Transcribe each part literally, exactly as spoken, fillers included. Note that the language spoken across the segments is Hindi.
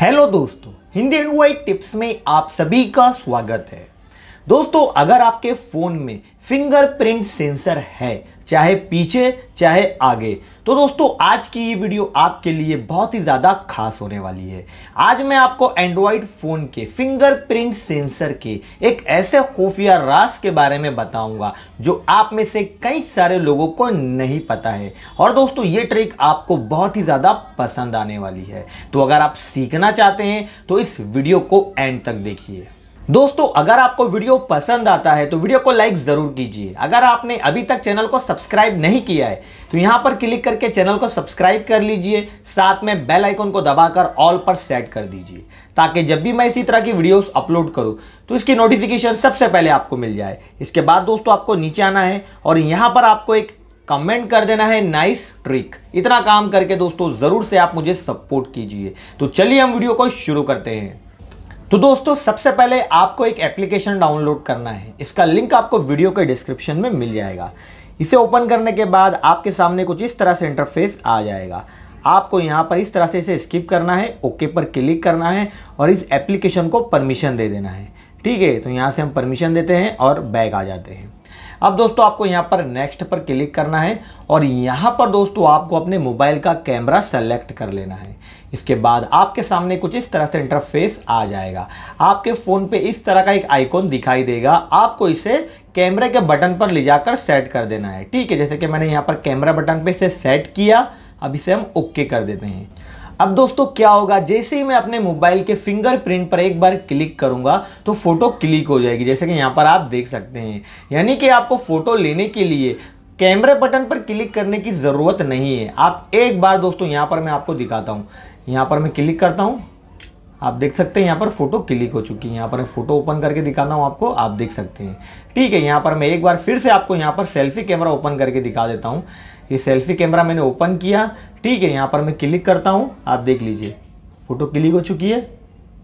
हेलो दोस्तों, हिंदी एंड वाइट टिप्स में आप सभी का स्वागत है। दोस्तों, अगर आपके फोन में फिंगरप्रिंट सेंसर है, चाहे पीछे चाहे आगे, तो दोस्तों आज की ये वीडियो आपके लिए बहुत ही ज़्यादा खास होने वाली है। आज मैं आपको एंड्रॉयड फ़ोन के फिंगरप्रिंट सेंसर के एक ऐसे खुफिया राज के बारे में बताऊंगा जो आप में से कई सारे लोगों को नहीं पता है। और दोस्तों ये ट्रिक आपको बहुत ही ज़्यादा पसंद आने वाली है। तो अगर आप सीखना चाहते हैं तो इस वीडियो को एंड तक देखिए। दोस्तों, अगर आपको वीडियो पसंद आता है तो वीडियो को लाइक जरूर कीजिए। अगर आपने अभी तक चैनल को सब्सक्राइब नहीं किया है तो यहां पर क्लिक करके चैनल को सब्सक्राइब कर लीजिए। साथ में बेल आइकन को दबाकर ऑल पर सेट कर दीजिए ताकि जब भी मैं इसी तरह की वीडियोस अपलोड करूं तो इसकी नोटिफिकेशन सबसे पहले आपको मिल जाए। इसके बाद दोस्तों आपको नीचे आना है और यहां पर आपको एक कमेंट कर देना है नाइस ट्रिक। इतना काम करके दोस्तों जरूर से आप मुझे सपोर्ट कीजिए। तो चलिए हम वीडियो को शुरू करते हैं। तो दोस्तों सबसे पहले आपको एक एप्लीकेशन डाउनलोड करना है। इसका लिंक आपको वीडियो के डिस्क्रिप्शन में मिल जाएगा। इसे ओपन करने के बाद आपके सामने कुछ इस तरह से इंटरफेस आ जाएगा। आपको यहाँ पर इस तरह से इसे स्किप करना है, ओके पर क्लिक करना है और इस एप्लीकेशन को परमिशन दे देना है। ठीक है, तो यहाँ से हम परमिशन देते हैं और बैक आ जाते हैं। अब दोस्तों आपको यहाँ पर नेक्स्ट पर क्लिक करना है और यहाँ पर दोस्तों आपको अपने मोबाइल का कैमरा सेलेक्ट कर लेना है। इसके बाद आपके सामने कुछ इस तरह से इंटरफेस आ जाएगा। आपके फ़ोन पे इस तरह का एक आइकॉन दिखाई देगा। आपको इसे कैमरे के बटन पर ले जाकर सेट कर देना है। ठीक है, जैसे कि मैंने यहाँ पर कैमरा बटन पे इसे सेट किया। अब इसे हम ओके कर देते हैं। अब दोस्तों क्या होगा, जैसे ही मैं अपने मोबाइल के फिंगरप्रिंट पर एक बार क्लिक करूंगा तो फोटो क्लिक हो जाएगी, जैसे कि यहाँ पर आप देख सकते हैं। यानी कि आपको फोटो लेने के लिए कैमरे बटन पर क्लिक करने की ज़रूरत नहीं है। आप एक बार दोस्तों यहाँ पर मैं आपको दिखाता हूँ। यहाँ पर मैं क्लिक करता हूँ, आप देख सकते हैं यहाँ पर फोटो क्लिक हो चुकी है। यहाँ पर मैं फोटो ओपन करके दिखाता हूँ आपको, आप देख सकते हैं। ठीक है, यहाँ पर मैं एक बार फिर से आपको यहाँ पर सेल्फी कैमरा ओपन करके दिखा देता हूँ। ये सेल्फी कैमरा मैंने ओपन किया। ठीक है, यहाँ पर मैं क्लिक करता हूँ, आप देख लीजिए फोटो क्लिक हो चुकी है,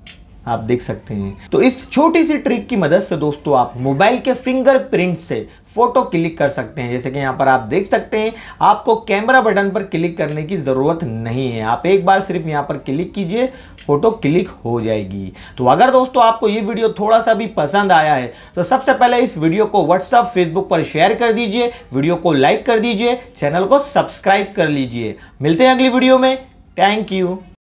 आप देख सकते हैं। तो इस छोटी सी ट्रिक की मदद से दोस्तों आप मोबाइल के फिंगरप्रिंट से फोटो क्लिक कर सकते हैं। जैसे कि यहाँ पर आप देख सकते हैं, आपको कैमरा बटन पर क्लिक करने की ज़रूरत नहीं है। आप एक बार सिर्फ यहाँ पर क्लिक कीजिए, फोटो क्लिक हो जाएगी। तो अगर दोस्तों आपको ये वीडियो थोड़ा सा भी पसंद आया है तो सबसे पहले इस वीडियो को व्हाट्सएप फेसबुक पर शेयर कर दीजिए, वीडियो को लाइक कर दीजिए, चैनल को सब्सक्राइब कर लीजिए। मिलते हैं अगली वीडियो में। Thank you.